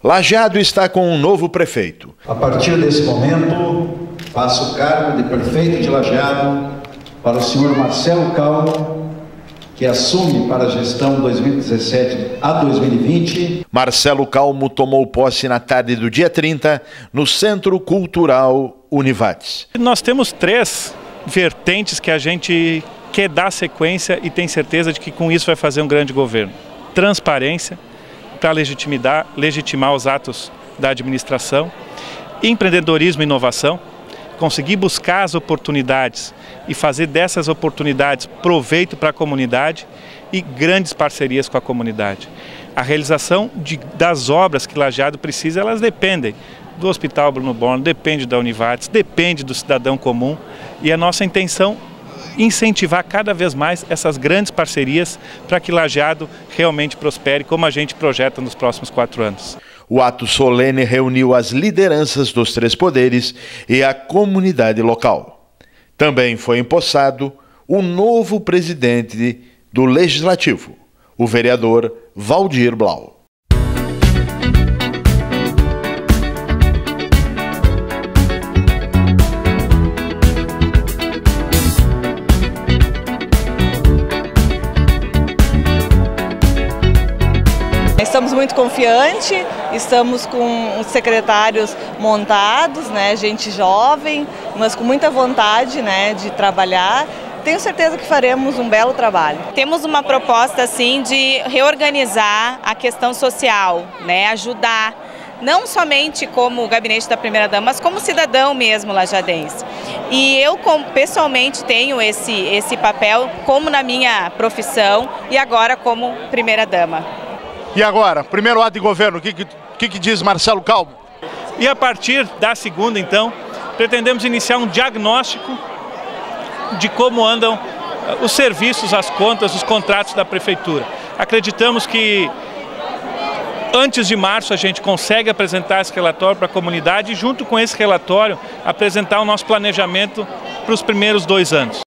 Lajeado está com um novo prefeito. A partir desse momento, passo o cargo de prefeito de Lajeado para o senhor Marcelo Calmo, que assume para a gestão 2017 a 2020. Marcelo Calmo tomou posse na tarde do dia 30 no Centro Cultural Univates. Nós temos 3 vertentes que a gente quer dar sequência e tem certeza de que com isso vai fazer um grande governo. Transparência, para legitimar os atos da administração, empreendedorismo e inovação, conseguir buscar as oportunidades e fazer dessas oportunidades proveito para a comunidade e grandes parcerias com a comunidade. A realização das obras que Lajeado precisa, elas dependem do Hospital Bruno Borno, depende da Univates, depende do cidadão comum, e a nossa intenção é incentivar cada vez mais essas grandes parcerias para que Lajeado realmente prospere, como a gente projeta nos próximos 4 anos. O ato solene reuniu as lideranças dos 3 poderes e a comunidade local. Também foi empossado o novo presidente do Legislativo, o vereador Valdir Blau. Estamos muito confiantes, estamos com os secretários montados, né, gente jovem, mas com muita vontade, né, de trabalhar. Tenho certeza que faremos um belo trabalho. Temos uma proposta assim de reorganizar a questão social, né, ajudar, não somente como gabinete da primeira-dama, mas como cidadão mesmo lajadense. E eu pessoalmente tenho esse papel como na minha profissão e agora como primeira-dama. E agora, primeiro ato de governo, o que diz Marcelo Calmo? E a partir da segunda, então, pretendemos iniciar um diagnóstico de como andam os serviços, as contas, os contratos da Prefeitura. Acreditamos que antes de março a gente consegue apresentar esse relatório para a comunidade e junto com esse relatório apresentar o nosso planejamento para os primeiros 2 anos.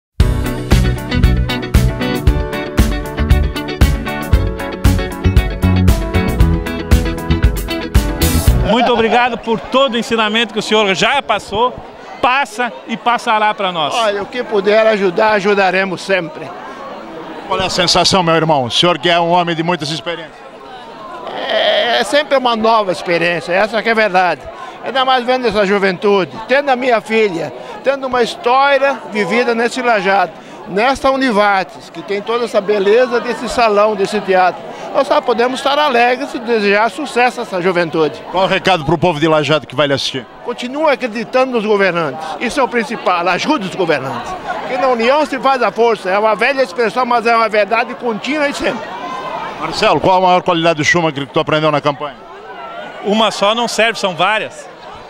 Muito obrigado por todo o ensinamento que o senhor já passou, passa e passará para nós. Olha, o que puder ajudar, ajudaremos sempre. Qual é a sensação, meu irmão? O senhor que é um homem de muitas experiências. É sempre uma nova experiência, essa que é a verdade. Ainda mais vendo essa juventude, tendo a minha filha, tendo uma história vivida nesse Lajeado, nesta Univates, que tem toda essa beleza desse salão, desse teatro. Nós só podemos estar alegres e desejar sucesso a essa juventude. Qual o recado para o povo de Lajeado que vai lhe assistir? Continue acreditando nos governantes, isso é o principal, ajude os governantes. Porque na união se faz a força, é uma velha expressão, mas é uma verdade contínua e sempre. Marcelo, qual a maior qualidade do Schumacher que tu aprendeu na campanha? Uma só não serve, são várias.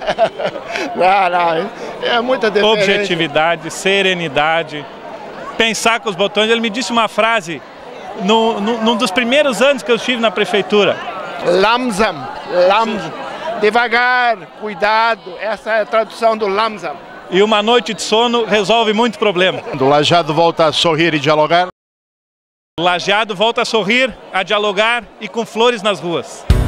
Não, é muita diferença. Objetividade, serenidade, pensar com os botões. Ele me disse uma frase num dos primeiros anos que eu estive na prefeitura. Lamsam, devagar, cuidado, essa é a tradução do lamsam. E uma noite de sono resolve muito problema. O Lajeado volta a sorrir e dialogar? O Lajeado volta a sorrir, a dialogar e com flores nas ruas.